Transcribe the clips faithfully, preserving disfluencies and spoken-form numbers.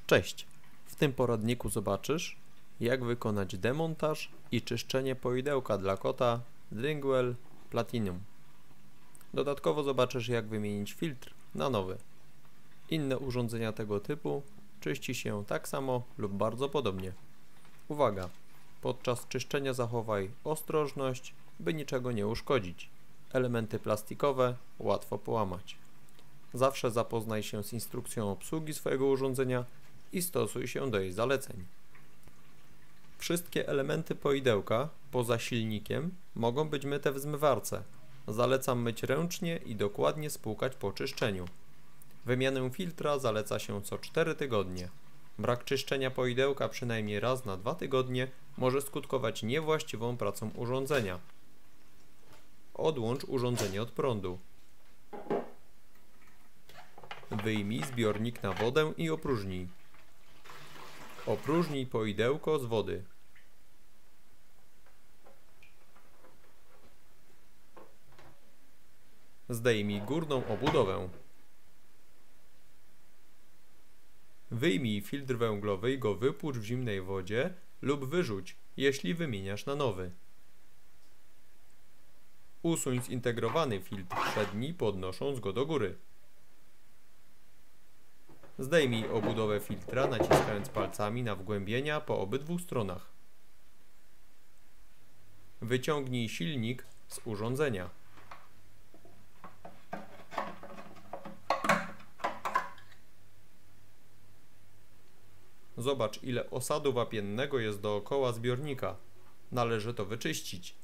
Cześć! W tym poradniku zobaczysz, jak wykonać demontaż i czyszczenie poidełka dla kota Dringwell Platinum. Dodatkowo zobaczysz, jak wymienić filtr na nowy. Inne urządzenia tego typu czyści się tak samo lub bardzo podobnie. Uwaga! Podczas czyszczenia zachowaj ostrożność, by niczego nie uszkodzić. Elementy plastikowe łatwo połamać. Zawsze zapoznaj się z instrukcją obsługi swojego urządzenia i stosuj się do jej zaleceń. Wszystkie elementy poidełka, poza silnikiem, mogą być myte w zmywarce. Zalecam myć ręcznie i dokładnie spłukać po czyszczeniu. Wymianę filtra zaleca się co cztery tygodnie. Brak czyszczenia poidełka przynajmniej raz na dwa tygodnie może skutkować niewłaściwą pracą urządzenia. Odłącz urządzenie od prądu. Wyjmij zbiornik na wodę i opróżnij. Opróżnij poidełko z wody. Zdejmij górną obudowę. Wyjmij filtr węglowy i go wypłucz w zimnej wodzie lub wyrzuć, jeśli wymieniasz na nowy. Usuń zintegrowany filtr przedni, podnosząc go do góry. Zdejmij obudowę filtra, naciskając palcami na wgłębienia po obydwu stronach. Wyciągnij silnik z urządzenia. Zobacz, ile osadu wapiennego jest dookoła zbiornika. Należy to wyczyścić.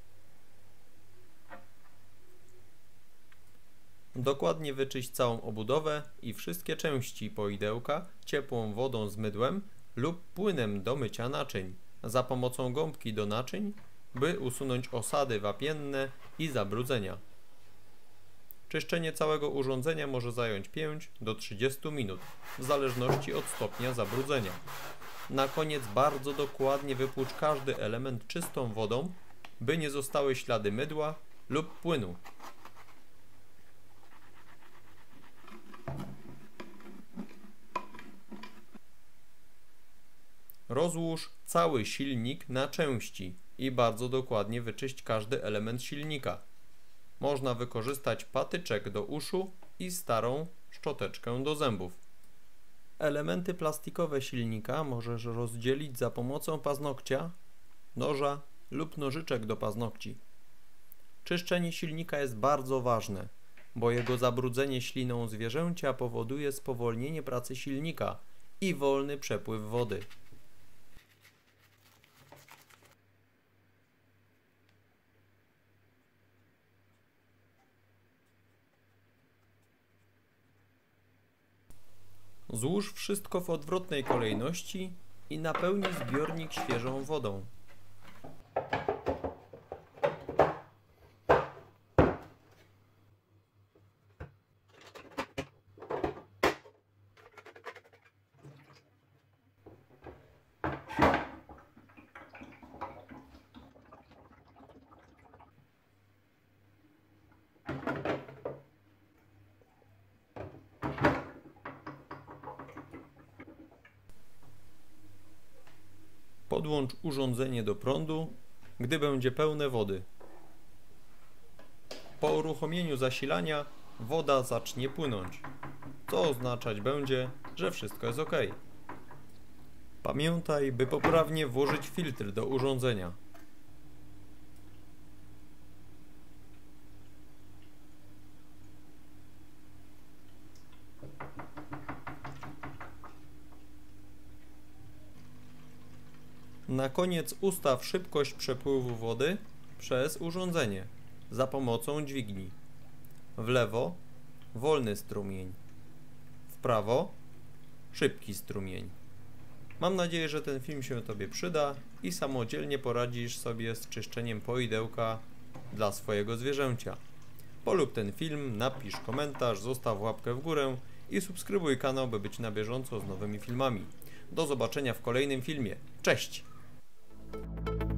Dokładnie wyczyść całą obudowę i wszystkie części poidełka ciepłą wodą z mydłem lub płynem do mycia naczyń, za pomocą gąbki do naczyń, by usunąć osady wapienne i zabrudzenia. Czyszczenie całego urządzenia może zająć pięć do trzydziestu minut, w zależności od stopnia zabrudzenia. Na koniec bardzo dokładnie wypłucz każdy element czystą wodą, by nie zostały ślady mydła lub płynu. Rozłóż cały silnik na części i bardzo dokładnie wyczyść każdy element silnika. Można wykorzystać patyczek do uszu i starą szczoteczkę do zębów. Elementy plastikowe silnika możesz rozdzielić za pomocą paznokcia, noża lub nożyczek do paznokci. Czyszczenie silnika jest bardzo ważne, bo jego zabrudzenie śliną zwierzęcia powoduje spowolnienie pracy silnika i wolny przepływ wody. Złóż wszystko w odwrotnej kolejności i napełnij zbiornik świeżą wodą. Podłącz urządzenie do prądu, gdy będzie pełne wody. Po uruchomieniu zasilania woda zacznie płynąć, co oznaczać będzie, że wszystko jest ok. Pamiętaj, by poprawnie włożyć filtr do urządzenia. Na koniec ustaw szybkość przepływu wody przez urządzenie za pomocą dźwigni. W lewo wolny strumień, w prawo szybki strumień. Mam nadzieję, że ten film się Tobie przyda i samodzielnie poradzisz sobie z czyszczeniem poidełka dla swojego zwierzęcia. Polub ten film, napisz komentarz, zostaw łapkę w górę i subskrybuj kanał, by być na bieżąco z nowymi filmami. Do zobaczenia w kolejnym filmie. Cześć!